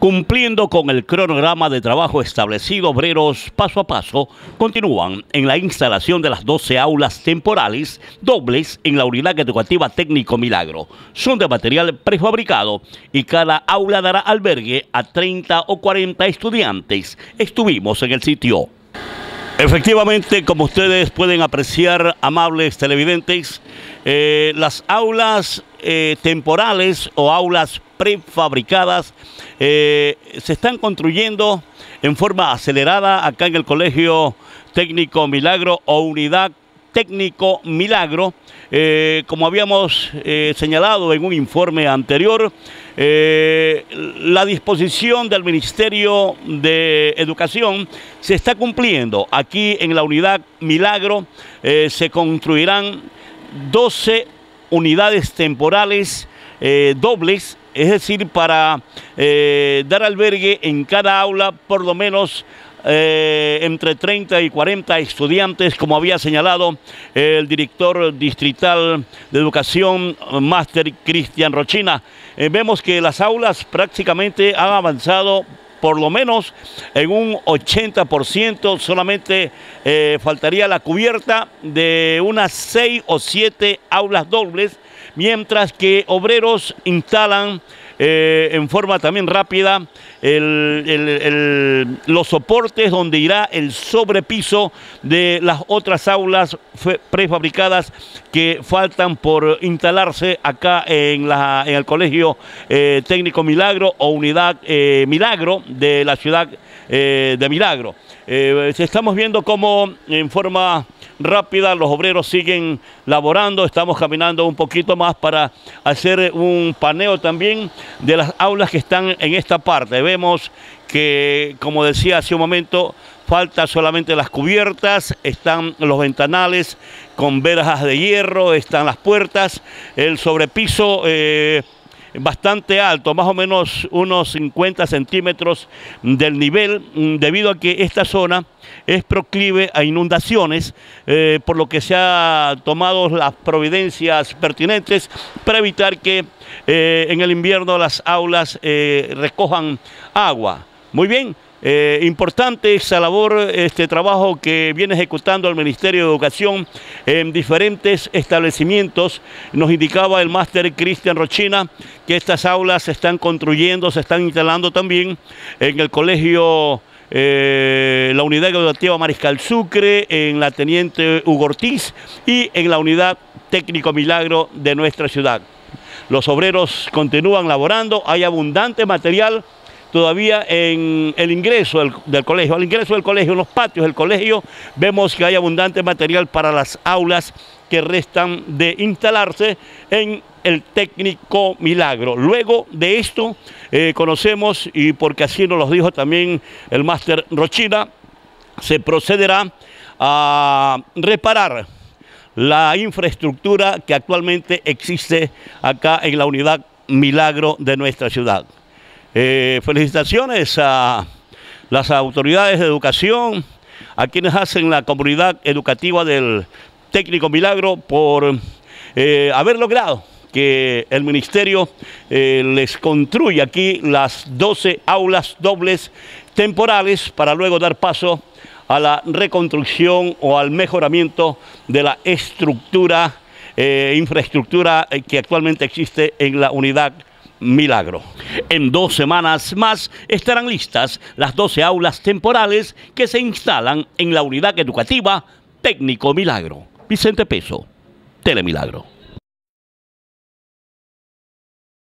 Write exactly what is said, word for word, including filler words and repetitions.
Cumpliendo con el cronograma de trabajo establecido, obreros paso a paso continúan en la instalación de las doce aulas temporales dobles en la Unidad Educativa Técnico Milagro. Son de material prefabricado y cada aula dará albergue a treinta o cuarenta estudiantes. Estuvimos en el sitio. Efectivamente, como ustedes pueden apreciar, amables televidentes, eh, las aulas eh, temporales o aulas prefabricadas eh, se están construyendo en forma acelerada acá en el Colegio Técnico Milagro o Unidad Técnico Milagro. Eh, como habíamos eh, señalado en un informe anterior, eh, la disposición del Ministerio de Educación se está cumpliendo. Aquí en la Unidad Milagro eh, se construirán doce unidades temporales eh, dobles, es decir, para eh, dar albergue en cada aula por lo menos Eh, entre treinta y cuarenta estudiantes, como había señalado el director distrital de educación, máster Cristian Rochina. Eh, vemos que las aulas prácticamente han avanzado por lo menos en un ochenta por ciento, solamente eh, faltaría la cubierta de unas seis o siete aulas dobles, mientras que obreros instalan Eh, en forma también rápida el, el, el, los soportes donde irá el sobrepiso de las otras aulas prefabricadas que faltan por instalarse acá en, la, en el Colegio eh, Técnico Milagro o Unidad eh, Milagro de la ciudad eh, de Milagro. Eh, estamos viendo cómo en forma rápida los obreros siguen laborando. Estamos caminando un poquito más para hacer un paneo también de las aulas que están en esta parte. Vemos que, como decía hace un momento, falta solamente las cubiertas, están los ventanales con verjas de hierro, están las puertas, el sobrepiso eh, bastante alto, más o menos unos cincuenta centímetros del nivel, debido a que esta zona es proclive a inundaciones, eh, por lo que se han tomado las providencias pertinentes para evitar que eh, en el invierno las aulas eh, recojan agua. Muy bien. Eh, importante esa labor, este trabajo que viene ejecutando el Ministerio de Educación en diferentes establecimientos. Nos indicaba el máster Cristian Rochina que estas aulas se están construyendo, se están instalando también en el colegio, eh, la Unidad Educativa Mariscal Sucre, en la Teniente Hugo Ortiz y en la Unidad Técnico Milagro de nuestra ciudad. Los obreros continúan laborando, hay abundante material todavía en el ingreso del, del colegio, al ingreso del colegio, en los patios del colegio, vemos que hay abundante material para las aulas que restan de instalarse en el Técnico Milagro. Luego de esto, eh, conocemos, y porque así nos lo dijo también el máster Rochina, se procederá a reparar la infraestructura que actualmente existe acá en la Unidad Milagro de nuestra ciudad. Eh, felicitaciones a las autoridades de educación, a quienes hacen la comunidad educativa del Técnico Milagro por eh, haber logrado que el ministerio eh, les construya aquí las doce aulas dobles temporales para luego dar paso a la reconstrucción o al mejoramiento de la estructura, eh, infraestructura que actualmente existe en la Unidad Milagro. En dos semanas más estarán listas las doce aulas temporales que se instalan en la Unidad Educativa Técnico Milagro. Vicente Peso, Telemilagro.